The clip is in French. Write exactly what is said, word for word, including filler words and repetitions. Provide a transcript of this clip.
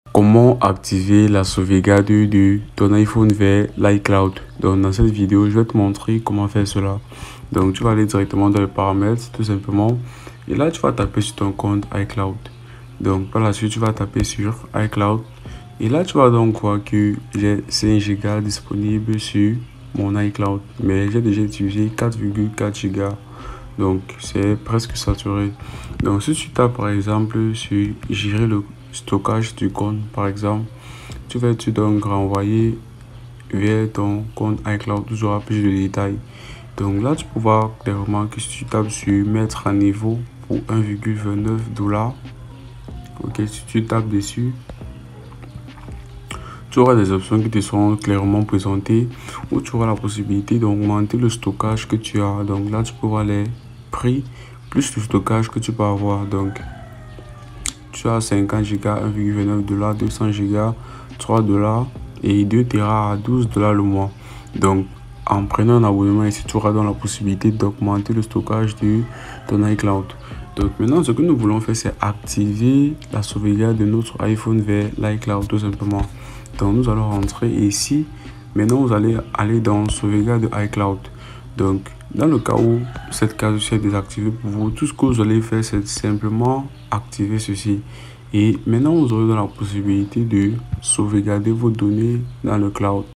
Comment activer la sauvegarde de ton iPhone vers l'iCloud? Donc dans cette vidéo, je vais te montrer comment faire cela. Donc tu vas aller directement dans les paramètres tout simplement. Et là, tu vas taper sur ton compte iCloud. Donc par la suite, tu vas taper sur iCloud. Et là, tu vas donc voir que j'ai cinq gigas disponibles sur mon iCloud. Mais j'ai déjà utilisé quatre virgule quatre gigas. Donc c'est presque saturé. Donc si tu tapes par exemple sur gérer le stockage du compte par exemple, tu vas te donc renvoyer vers ton compte iCloud, tu auras plus de détails. Donc là tu peux voir clairement que si tu tapes sur mettre à niveau pour un virgule vingt-neuf dollars, ok, si tu tapes dessus, tu auras des options qui te seront clairement présentées où tu auras la possibilité d'augmenter le stockage que tu as. Donc là tu peux voir les prix plus le stockage que tu peux avoir. Donc tu as cinquante gigas, un virgule vingt-neuf dollars, deux cents gigas, trois dollars et deux téra à douze dollars le mois. Donc en prenant un abonnement ici, tu auras donc la possibilité d'augmenter le stockage de ton iCloud. Donc maintenant, ce que nous voulons faire, c'est activer la sauvegarde de notre iPhone vers l'iCloud tout simplement. Donc nous allons rentrer ici. Maintenant, vous allez aller dans sauvegarde de iCloud. Donc dans le cas où cette case est désactivée pour vous, tout ce que vous allez faire, c'est simplement activer ceci. Et maintenant, vous aurez la possibilité de sauvegarder vos données dans le cloud.